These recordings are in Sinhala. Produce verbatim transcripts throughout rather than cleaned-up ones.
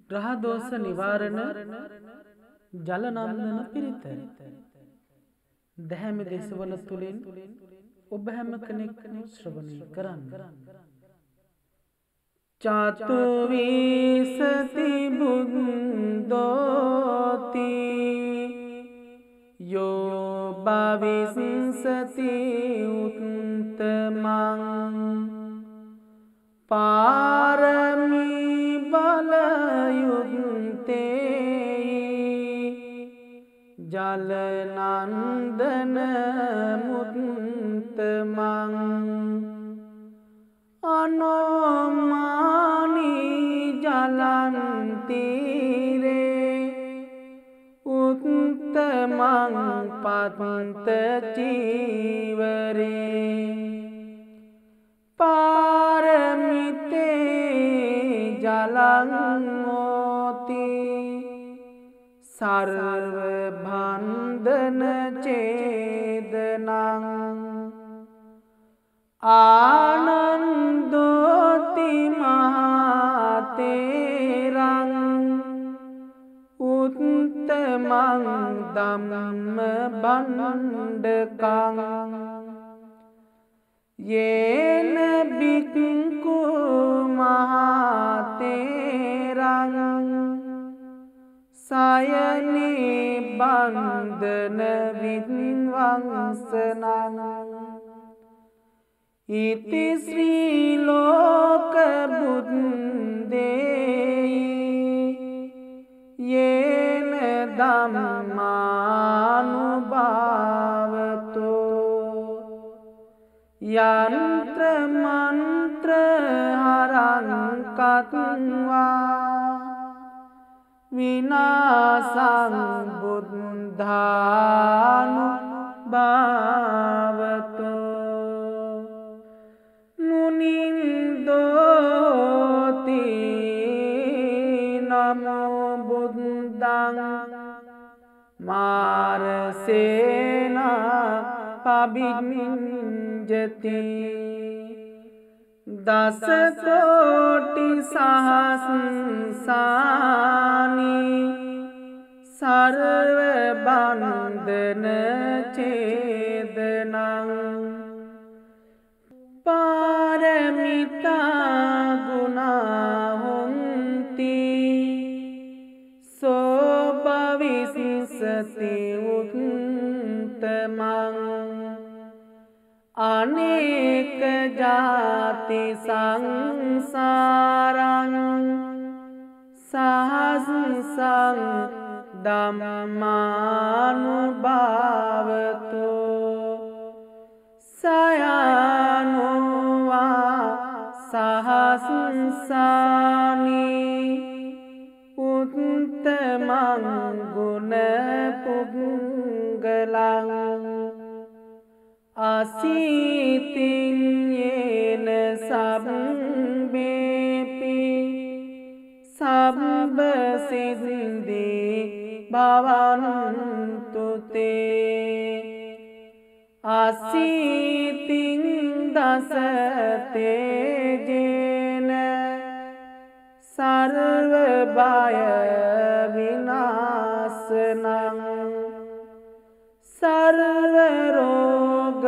ග්‍රහ දෝෂ නිවාරණ ජලනන්දන පිරිත දැහැමි දෙසවල තුලින් ඔබ හැම කෙනෙක්ම ශ්‍රවණය කරන්න. චතු විසති බුද්ධෝති යෝ භවිස්සති උත්තමං පාරමී බලයුත්තේ ජලනන්දන මුත්තමං අනෝමානී ජලන්තිරේ උත්තමං පත්ත චීවරේ පාරමිතේ ජලංෝති සර්ව බන්ධන චේදනං ආනන්දෝති මහතේරං උත්තමං ධම්ම බණ්ඩකං යේන බික්ඛු මහතේරං සයනේ බන්ධන විද්වංසනං ඉති ශ්‍රී ලෝක බුද්දේ යේන ධම්මානුභාවතෝ යන්ත්‍ර මන්ත්‍ර හරං කତ୍වා විනාසං බුද්ධානුභාවතෝ මුනින්දෝති නමෝ බුද්ධං මාරසේනා පබිඤ්ජති දස කෝටි සහස්‍රානි සර්ව බන්ධන චේදනං පාරමිතා ගුණා හොන්ති සෝ භවිස්සති උත්තමං අනේක ජාති සංසාරං සහස්සං ධම්මානුභාවතෝ සයනෝවා සහස්සානි උත්තමං ගුණ පුද්ගලං අසීතින් යේන සබ්බේපි සබ්බ සිද්ධි භවන්තු තේ අසීතින් දස තේජේන සර්ව බය විනාශනං සර්ව රෝග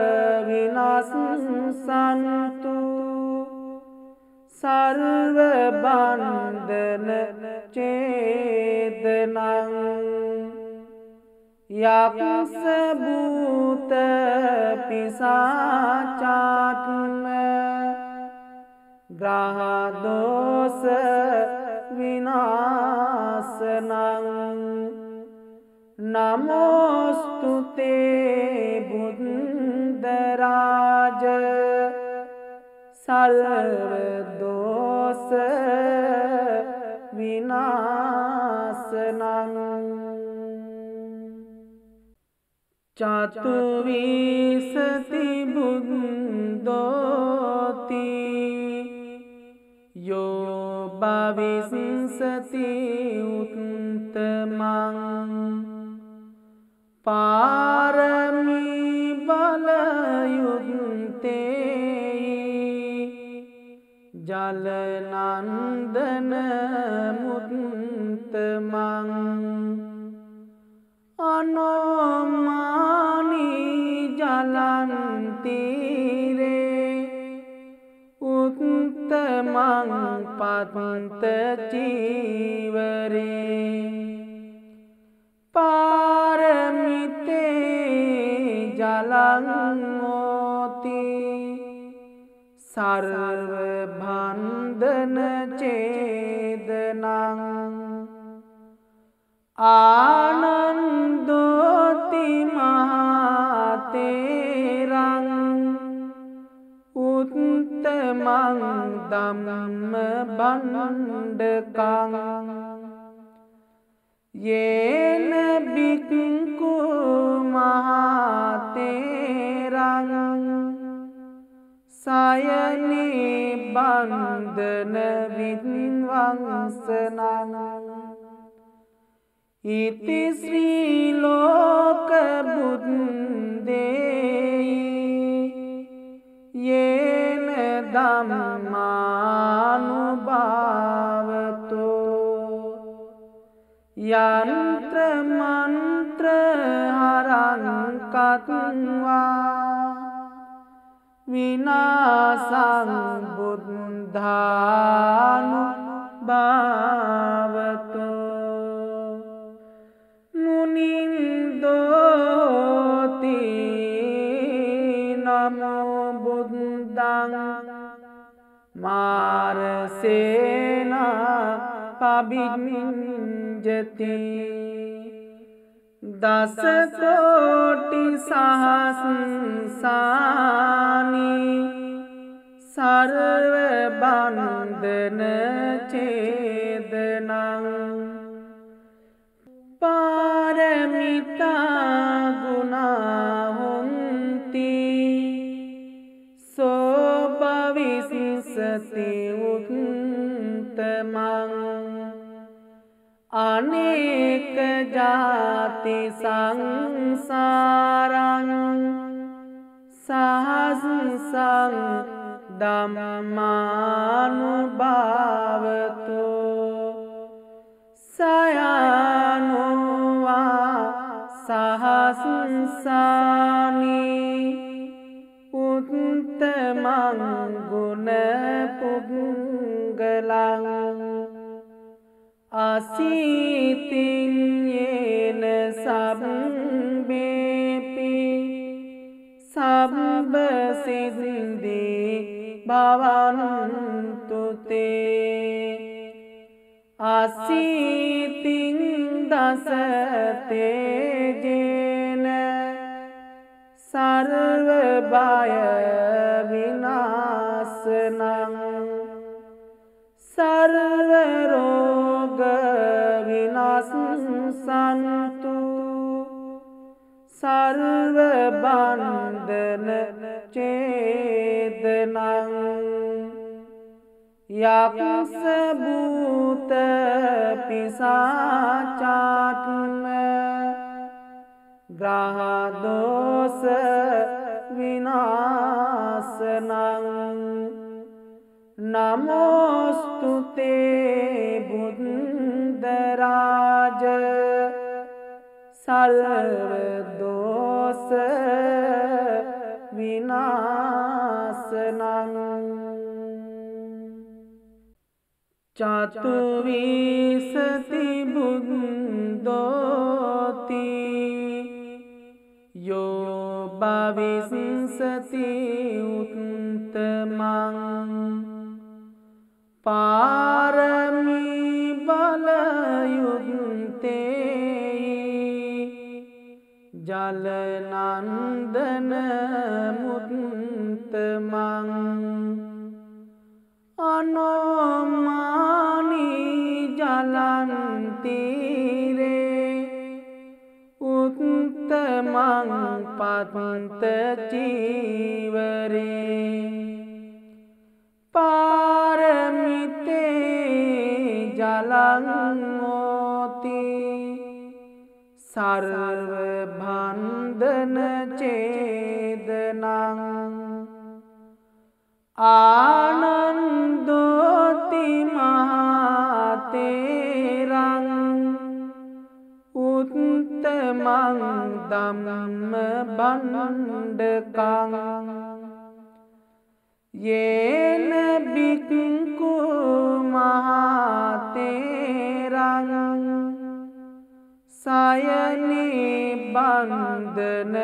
විනාශන්තු සර්ව බන්ධන චේදනං යක්ෂ භූත පිසාචාත්ම ග්‍රහ දෝෂ විනාශනං නමෝස්තුතේ බුද්ධරාජ සර්ව දෝෂ විනාශනං චතු විසති බුද්ධෝති යෝ භවිස්සති උත්තමං පාරමී බලයුත්තේ ජලනන්දන මුත්තමං අනෝමානි ජලන්තීරේ උත්තමං පත්ත චීවරේ පාරමිතේ ජලංෝති සර්ව බන්ධන චේදනං ආනන්දෝති මහතේරං උත්තමං ධම්ම බණ්ඩකං යේන බික්ඛු මහතේරං සයනේ බන්ධන විද්වංසනං ඉති ශ්‍රී ලෝක බුද්දේහි යේන ධම්මානුභාවතෝ යන්ත්‍ර මන්ත්‍ර හරං කତ୍වා විනාසං බුද්ධානුභාවතෝ මුනින්දෝති නමෝ බුද්ධං මාරසේනා පබිඤ්ජති දස කෝටි සහස්‍රානි සර්ව බන්ධන චේදනං පාරමිතා ගුණා හොන්ති සෝ භවිස්සති උත්තමං අනේක ජාති සංසාරං සහස්සං ධම්මානුභාවතෝ සයනෝවා සහස්සානි උත්තමං ගුණ පුද්ගලං අසීතින් යේන සබ්බේපි සබ්බ සිද්ධි භවන්තු තේ අසීතින් දස තේජේන සර්ව බය විනාශනං සර්ව රෝග විනාශන්තු සර්ව බන්ධන චේදනං යක්ෂ භූත පිසාචාත්ම ග්‍රහ දෝෂ විනාශනං නමෝස්තුතේ බුද්ධරාජ සර්ව දෝෂ විනාශනං චතුවිසති බුද්ධෝති යෝ භවිස්සති උත්තමං පාරමී බලයුත්තේ ජලනන්දන මුත්තමං අනෝමානි ජලන්තීරේ උත්තමං පත්ත චීවරේ පාරමිතේ ජලංෝති සර්ව බන්ධන චේදනං ආනන්දෝති මහතේරං උත්තමං ධම්ම බණ්ඩකං යේන බික්ඛු මහතේරං සයනේ බන්ධන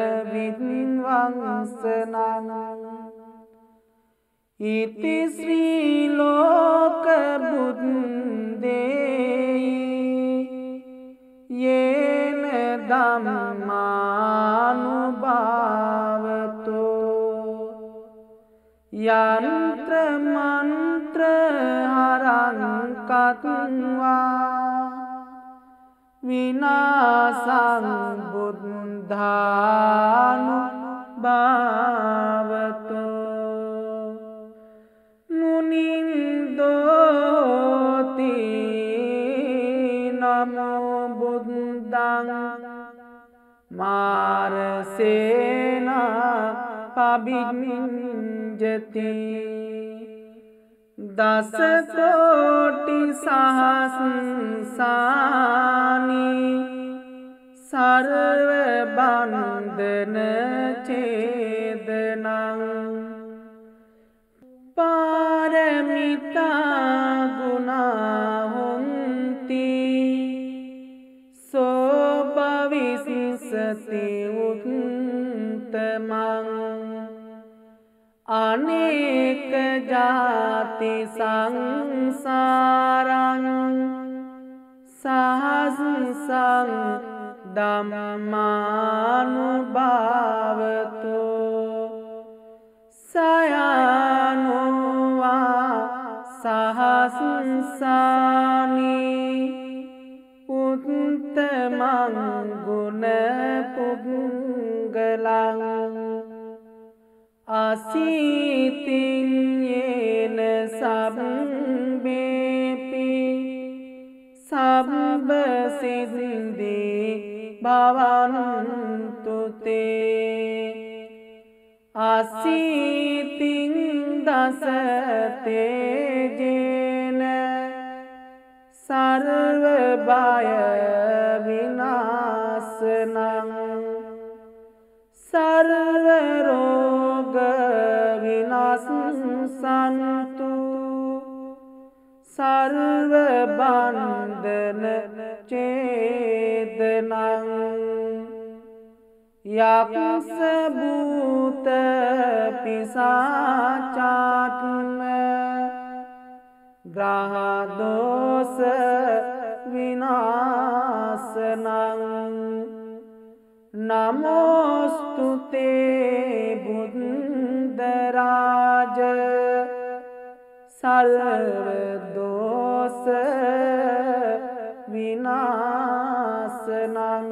විද්වංසනං ඉති ශ්‍රී ලෝක බුද්දේයි යේන ධම්මානුභාවතෝ යන්ත්‍ර මන්ත්‍ර හරං කତ୍වා විනාසං බුද්ධානුභාවතෝ මුනින්දෝති නමෝ බුද්ධං මාරසේනා පබිඤ්ජති දස කෝටි සහස්‍රානි සර්ව බන්ධන ඡේදනං පාරමිතා ගුණා හොන්ති සෝ භවිස්සති උත්තමං අනේක ජාති සංසාරං සහස්සං ධම්මානුභාවතෝ සයනෝවා සහස්සානි උත්තමං ගුණ පුද්ගලං අසීතින් යේන සබ්බේපි සබ්බ සිද්ධි භවන්තු තේ අසීතින් දස තේජේන සර්ව බය විනාශනං සර්ව රෝග විනාශන්තු සර්ව බන්ධන ඡේදනං යක්ෂ භූත පිසාචාත්ම ග්‍රහ දෝෂ විනාශනං නමෝස්තුතේ බුද්ධරාජ සර්ව දෝෂ විනාශනං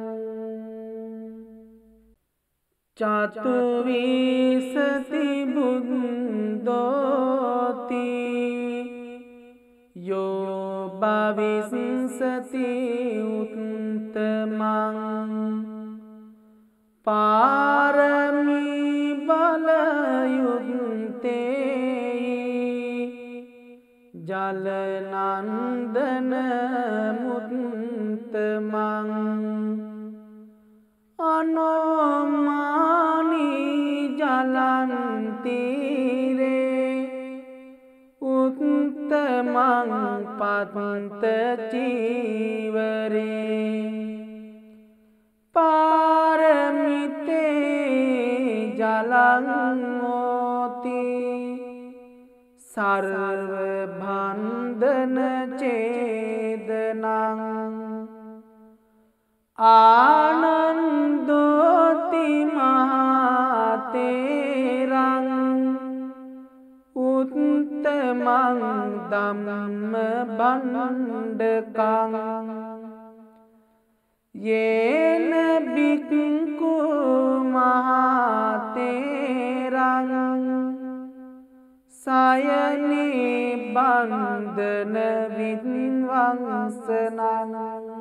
චතුවිසති බුද්ධෝති යෝ භවිස්සති උත්තමං පාරමී බලයුත්තේ ජලනන්දන මුත්තමං අනෝමානී ජලන්තිරේ උත්තමං පත්ත චීවරේ පාරමිතේ ජලං හෝති සර්ව බන්ධන ඡේදනං ආනන්දෝති මහතේරං උත්තමං ධම්ම බණ්ඩකං යේන බික්ඛු මහතේරං සයනේ බන්ධන විද්වංසනං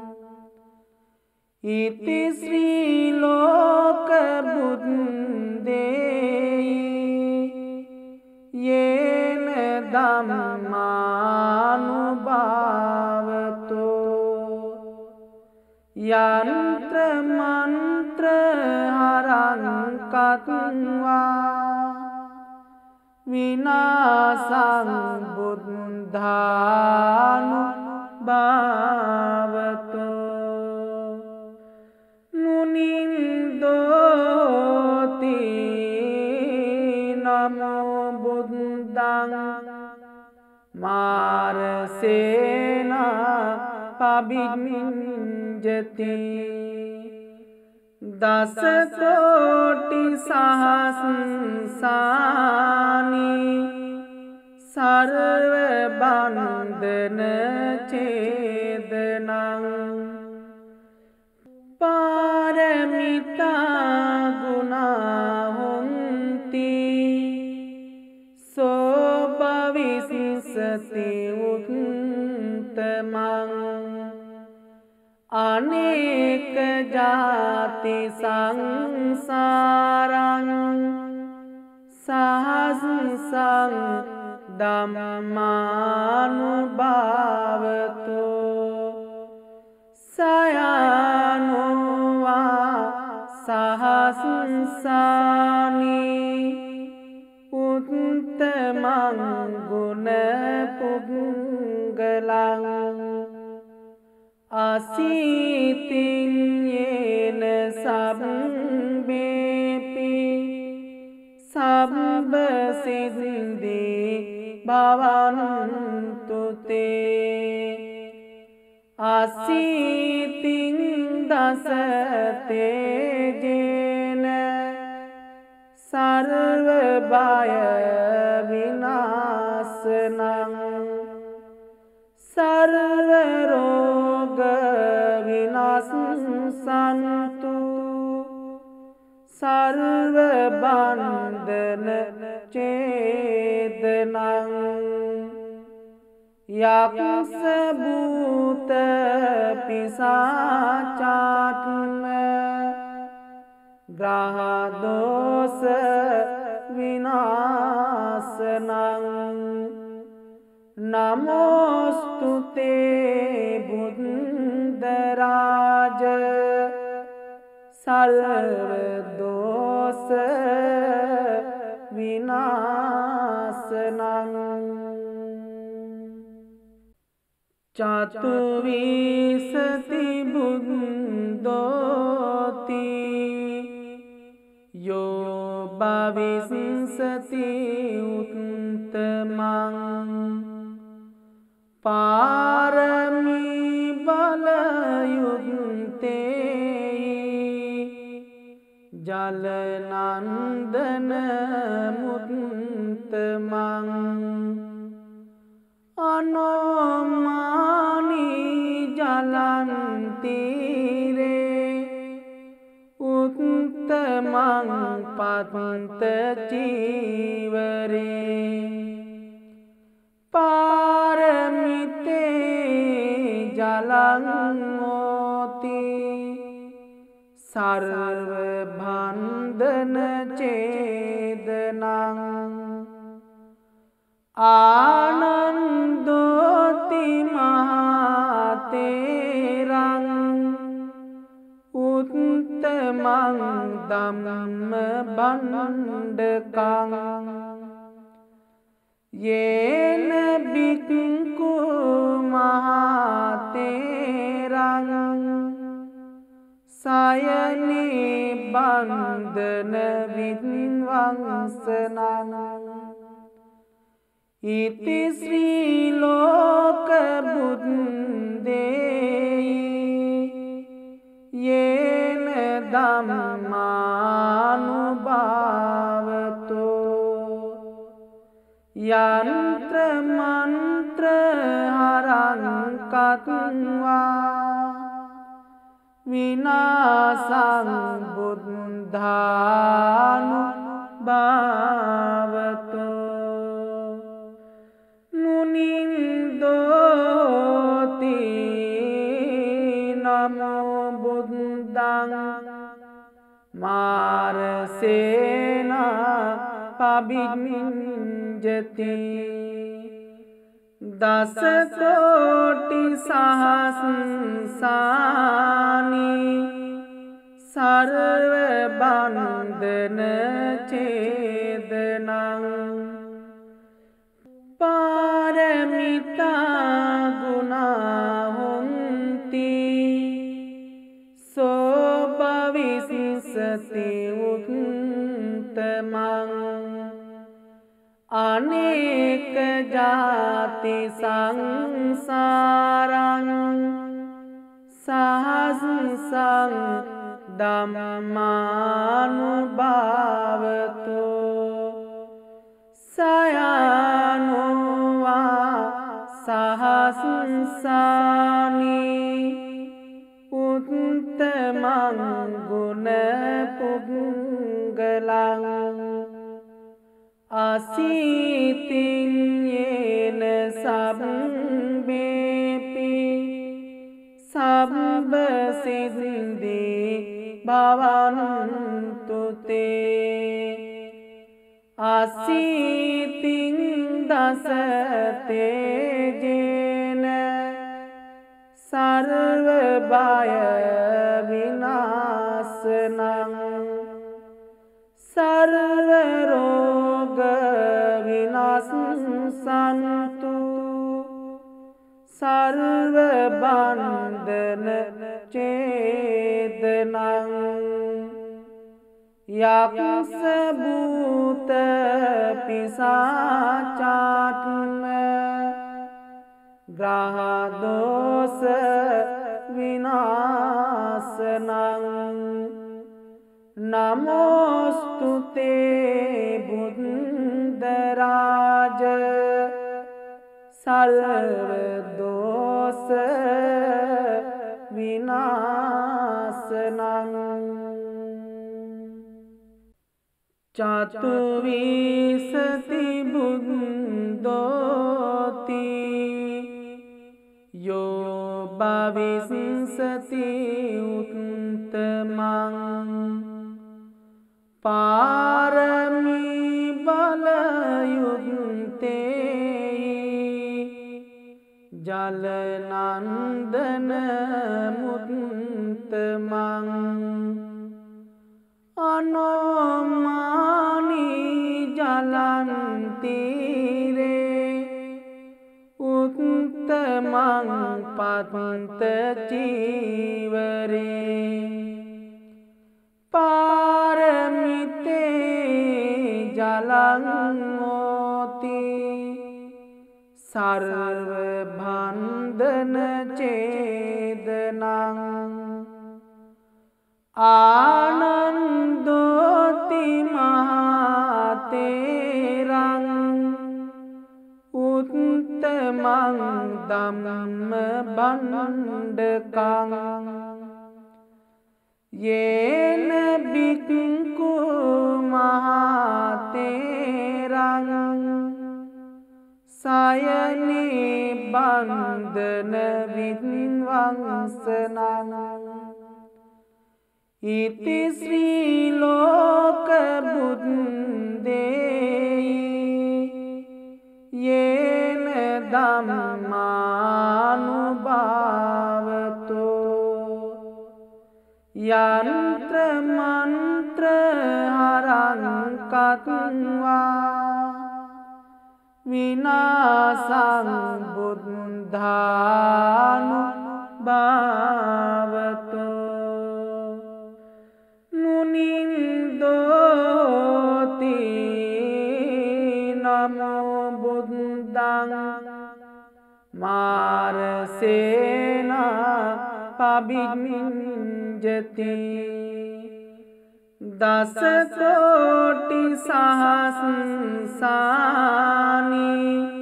ඉති ශ්‍රී ලෝක බුද්දේයි යේන ධම්මානුභාවතෝ යන්ත්‍ර මන්ත්‍ර හරං කତ୍වා විනාසං බුද්ධානු භාවතෝ මුනින්දෝති නමෝ බුද්ධං මාරසේනා පබිඤ්ජති දසකෝටි සහස්‍රානි සර්ව බන්ධන ඡේදනං පාරමිතා ගුණා හොන්ති සෝ භවිස්සති උත්තමං අනේක ජාති සංසාරං සහස්සං ධම්මානුභාවතෝ සයනෝවා සහස්සානි උත්තමං ගුණ පුද්ගලං අසීතින් යේන සබ්බේපි සබ්බ සිද්ධි භවන්තු තේ අසීතින් දස තේජේන සර්ව බය විනාශනං සර්ව රෝග විනාශන්තු සර්ව බන්ධන ඡේදනං යක්ෂ භූත පිසාචාත්ම ග්‍රහ දෝෂ විනාශනං නමෝස්තුතේ බුද්ධරාජ සර්ව දෝෂ විනාශනං චතුවිසති බුද්ධෝති යෝ භවිස්සති උත්තමං පාරමී බලයුත්තේ ජලනන්දන මුත්තමං අනෝමානී ජලන්තිරේ උත්තමං පත්ත චීවරේ පාරමිතේ ජලං හෝති සර්ව බන්ධන ඡේදනං ආනන්දෝති මහතේරං උත්තමං ධම්ම බණ්ඩකං යේන බික්ඛු මහතේරං සයනී බන්ධන විද්වංසනං ඉති ශ්‍රී ලෝක බුද්දේ යේන ධම්මානුභාවතෝ යන්ත්‍ර මන්ත්‍ර හරං කତ୍වා විනාසං බුද්ධානු භාවතෝ මුනින්දෝති නමෝ බුද්ධං මාරසේනා පබිඤ්ජති දස කෝටි සහස්‍රානි සර්ව බන්ධන ඡේදනං පාරමිතා ගුණා හොන්ති සෝ භවිස්සති උත්තමං අනේක ජාති සංසාරං සහස්සං ධම්මානුභාවතෝ සයනෝවා සහස්සානි උත්තමං ගුණ පුද්ගලං අසීතින් යේන සබ්බේපි සබ්බ සිද්ධි භවන්තු තේ අසීතින් දස තේජේන සර්ව බය විනාශනං සර්ව රෝග විනාශන්තු සර්ව බන්ධන ඡේදනං යක්ෂ භූත පිසාචාත්ම ග්‍රහ දෝෂ විනාශනං නමෝස්තුතේ බුද්ධරාජ සර්ව දෝෂ විනාශනං චතුවිසති බුද්ධෝති යෝ භවිස්සති උත්තමං පාරමී බලයුත්තේ ජලනන්දන මුත්තමං අනෝමානී ජලන්තිරේ උත්තමං පත්ත චීවරේ පාරමිතේ ජලං හෝති සර්ව බන්ධන ඡේදනං ආනන්දෝති මහතේරං උත්තමං ධම්ම බණ්ඩකං යේන බික්ඛු මහතේරං සයනේ බන්ධන විද්වංසනං ඉති ශ්‍රී ලෝක බුද්දේ යේන ධම්මානුභාවතෝ යන්ත්‍ර මන්ත්‍ර හරං කତ୍වා විනාසං බුද්ධානුභාවතෝ මුනින්දෝති නමෝ බුද්ධං මාරසේනා පබිඤ්ඤති දස කෝටි සහස්‍රානි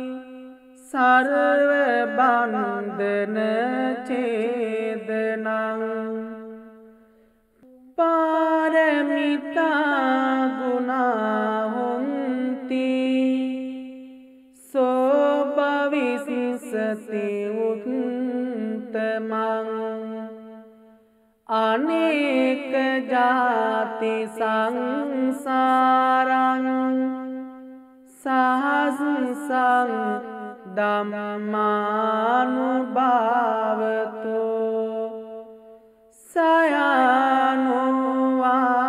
සර්ව බන්ධන ඡේදනං පාරමිතා ගුණා හොන්ති සෝ භවිස්සති උත්තමං අනේක ජාති සංසාරං සහස්සං ධම්මානුභාවතෝ සයනුවා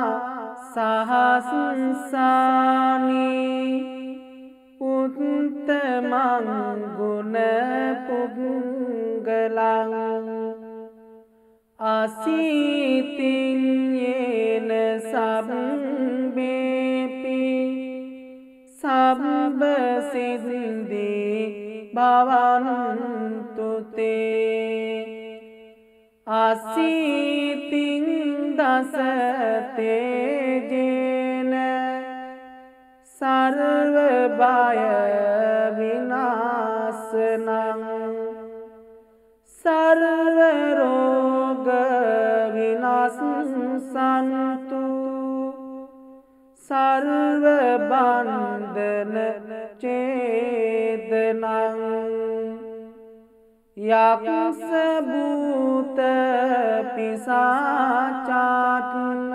සහස්සානි උත්තමං ගුණ පුද්ගලං අසීතින් යේන සබ්බේපි සබ්බ සිද්ධි භවන්තු තේ අසීතින් දස තේජේන සර්ව බය විනාශනං සර්ව රෝග විනාශන්තු සර්ව බන්ධන ඡේදනං යක්ෂ භූත පිසාචාත්ම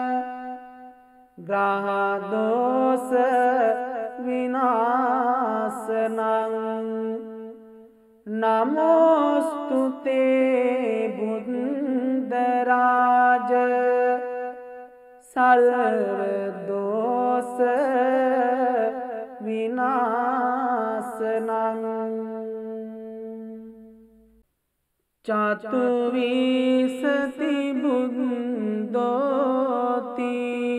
ග්‍රහ දෝෂ විනාශනං නමෝස්තුතේ බුද්ධ රාජ සර්ව දෝෂ විනාශනං චතුවිසති බුද්ධෝති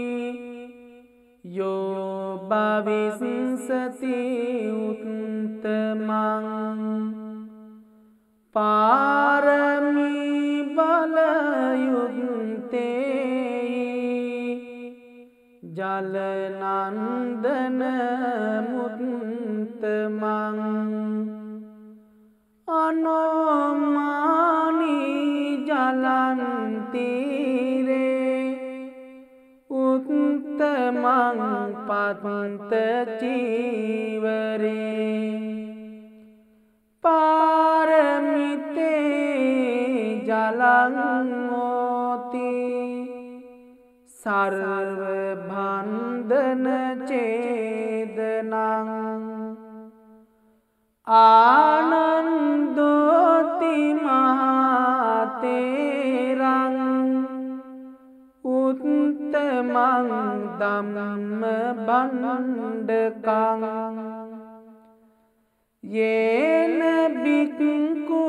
යෝ භවිස්සති උත්තමං පාරමී බලයුත්තේ ජලනන්දන මුත්තමං අනෝමානී ජලන්තිරේ උත්තමං පත්ත චීවරේ පාරමිතේ ජලං හෝති සර්ව බන්ධන ඡේදනං ආනන්දෝති මහතේරං උත්තමං ධම්ම බණ්ඩකං යේන බික්ඛු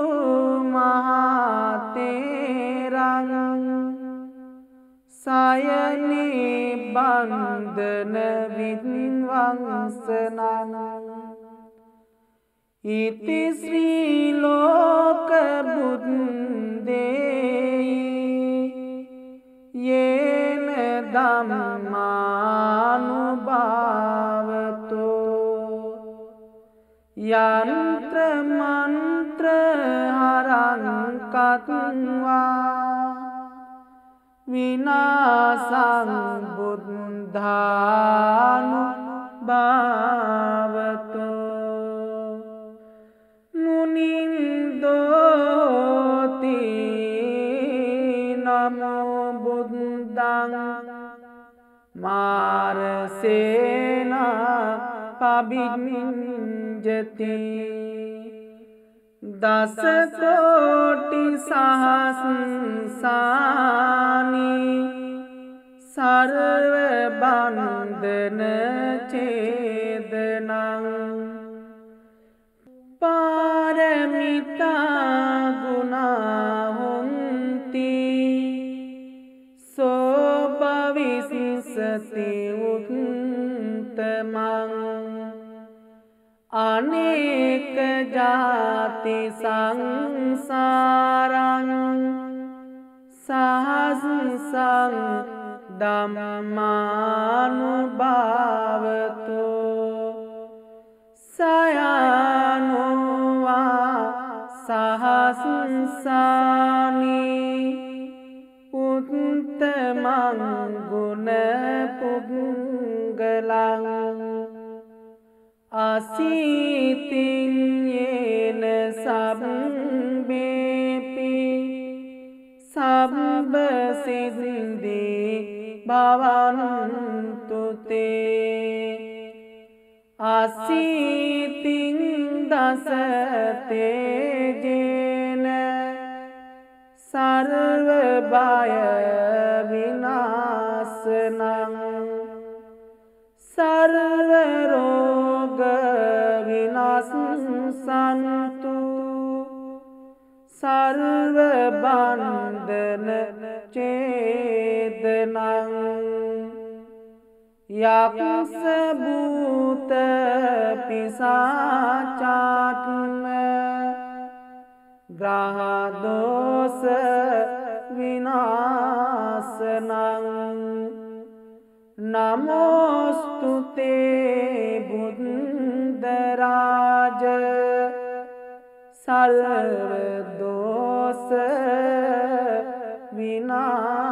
මහතේරං සයනී බන්ධන විද්වංසනං ඉති ශ්‍රී ලෝක බුද්දේ යේන ධම්මානුභාවතෝ යන්ත්‍ර මන්ත්‍ර හරං කତ୍වා විනාසං බුද්ධානුභාවතෝ මුනින්දෝති නමෝ බුද්ධං මාරසේනා පබිඤ්ජති දස කෝටි සහස්‍රානි සර්ව බන්ධන ඡේදනං පාරමිතා ගුණා හොන්ති සෝ භවිස්සති උත්තමං අනේක ජාති සංසාරං සහස්සං ධම්මානුභාවතෝ සයනුවා සහස්සානි උත්තමං ගුණ පුද්ගලං අසීතින් යේන සබ්බේපි සබ්බ සිද්ධි භවන්තු තේ අසීතින් දස තේජේන සර්ව බය විනාශනං සර්ව රෝග විනාශන්තු සර්ව බන්ධන ඡේදනං යක්ෂ භූත පිසාචාත්ම ග්‍රහ දෝෂ විනාශනං නමෝස්තුතේ බුද්ධ රාජ සර්ව දෝෂ විනාශ